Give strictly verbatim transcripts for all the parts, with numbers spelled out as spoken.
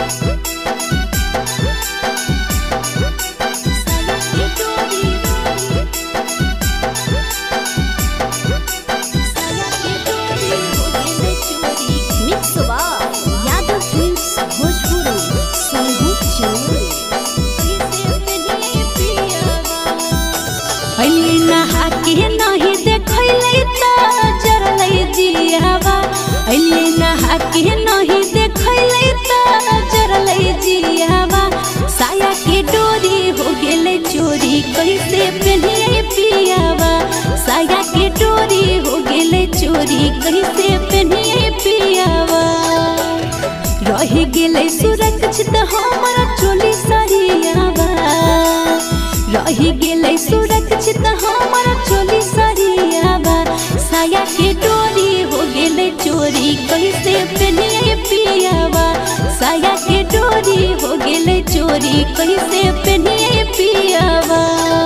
कैसे पहनिए पियावा साया के डोरी हो गेले चोरी कैसे पहनिए पियावा रह गेले सुरक्षित हमारा चोली सरियावा रह गेले सुरक्षित हमारा चोली सरियावा साया के डोरी हो गेले चोरी कैसे पहनिए पियावा साया के डोरी हो गेले चोरी कैसे पहनिए पियावा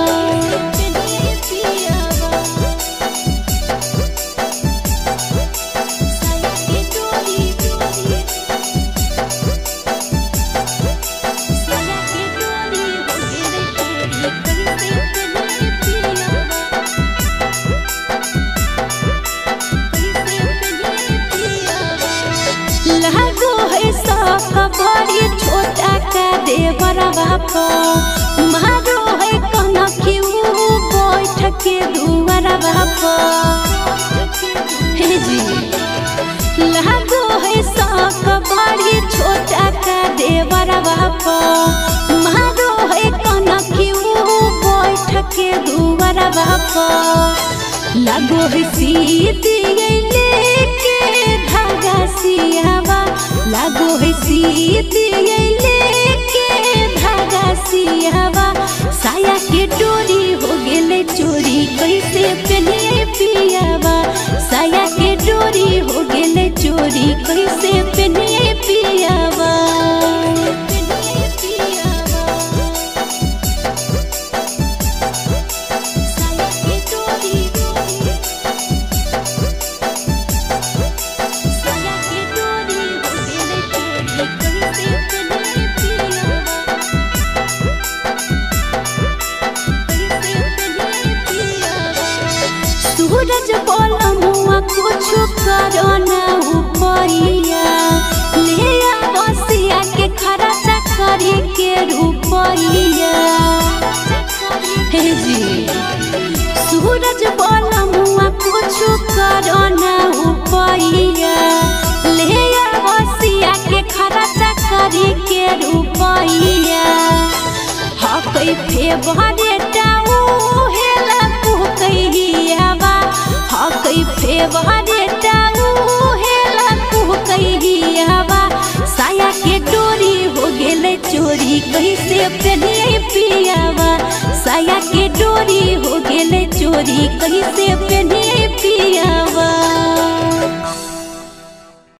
बड़ी छोटा का देवरा बापा मारो है कहना क्यों बैठ के दुआरा बापा हे जी लागो है साख बड़ी छोटा का देवरा बापा मारो है कहना क्यों बैठ के दुआरा बापा लागो है सीधी लेके धागा सियावा लागो है सीधी लेके धागा सियावा साया के डोरी हो गेले चोरी कैसे पहनिए पियावा साया के डोरी हो गेले चोरी कैसे पहनिए पियावा सूरज बोला मुआ कुछ करो ना उपरिया ले बसिया के खर्चा करे के रुपरिया हे जी सूरज बोला मुआ कुछ करो ना उपरिया ले बसिया के खर्चा करे के रुपरिया हकई फेवरे टाऊ हेला पुकैहियावा हकई फेवरे टाऊ हेला पुकैहियावा साया के डोरी हो गेले चोरी कैसे पहनिए पियावा साया के डोरी हो गेले चोरी कैसे पहनिए पियावा।